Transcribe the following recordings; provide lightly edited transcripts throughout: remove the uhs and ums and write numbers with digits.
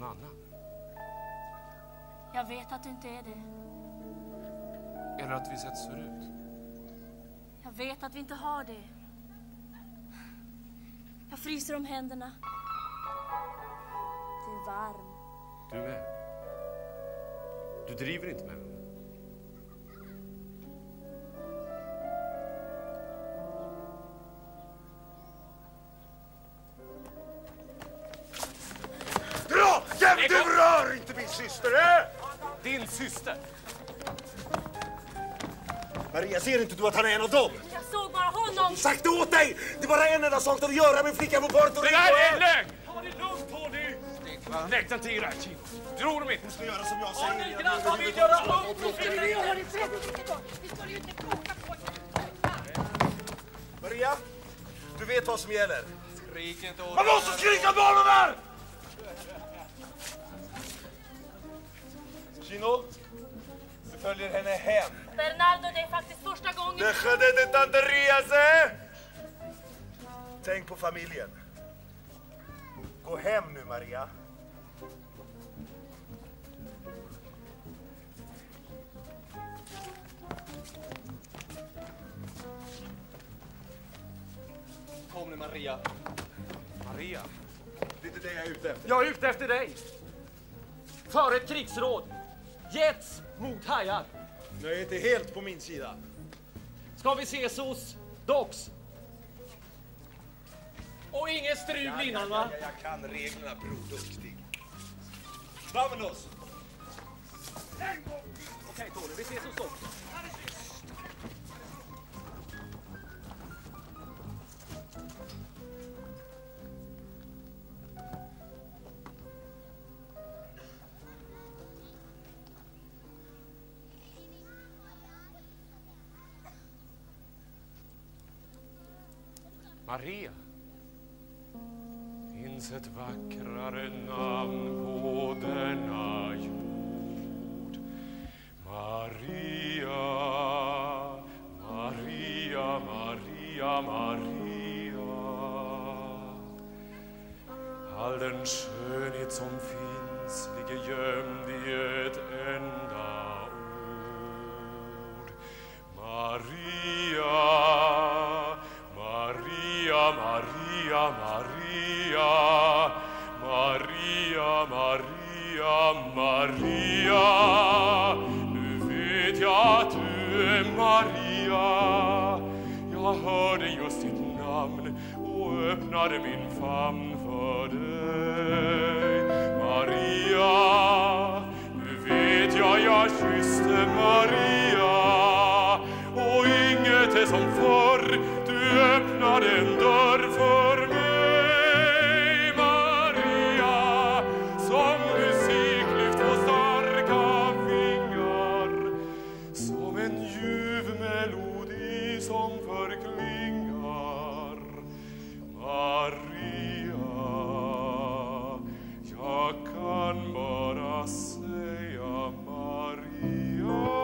annan. Jag vet att du inte är det. Eller att vi setts förut. Jag vet att vi inte har det. Jag fryser om händerna. Du är varm. Du med. Du driver inte med mig. Dra! Du rör inte min syster! Din syster! Maria, ser inte du att han är en av dem? Jag såg bara honom. Sagt det åt dig! Det är bara en enda sak att göra med flickan på Puerto Det Rico. där är lögn! Ta det lugnt, Tony! Lägg den till i rätt. Tror de inte? Du ska göra som jag säger. Grabbar vill göra upp! Vi skulle ju inte koka på Maria, du vet vad som gäller. Skrik inte åt. Man måste skrika barnen där! Chino, du följer henne hem. Bernardo, det är faktiskt första gången. Deja de tonterías, eh? Tänk på familjen. Gå hem nu, Maria. Kom nu, Maria. Maria. Det är inte det jag är ute efter. Jag är ute efter dig. För ett krigsråd. Jets mot hajar. Jag är inte helt på min sida. Ska vi ses hos Dox? Och inget strul innan, va? Jag kan reglerna, bror, duktig. Vamonos! Okej, Tony, vi ses hos Dox. Maria. Finns ett vackrare namn på denna jord. Maria, Maria, Maria, Maria. All den skönhet som finns ligger gömd i ett enda ord. Maria, Maria, Maria, Maria, Maria, Maria, Maria. Nu vet jag att du är Maria. Jag hörde just ditt namn och öppnade min famn för dig. Maria, nu vet jag kysste Maria. Och inget är som förr, du öppnade en dörr för mig. Maria, som musiklyft på starka vingar, som en ljuv melodi som förklingar. Maria, jag kan bara säga Maria.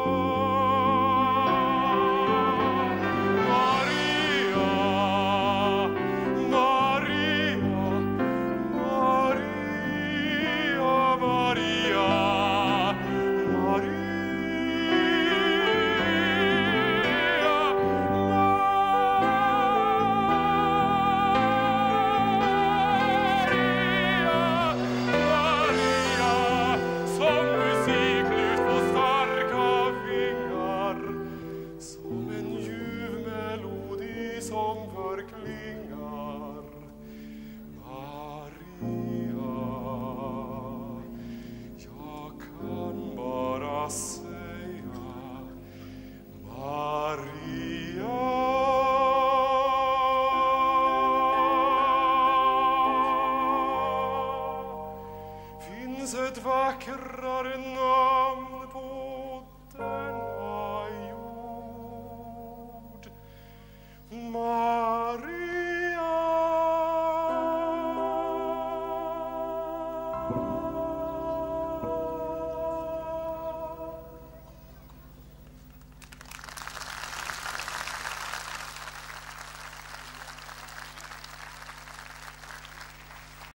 Ett vackrare namn på den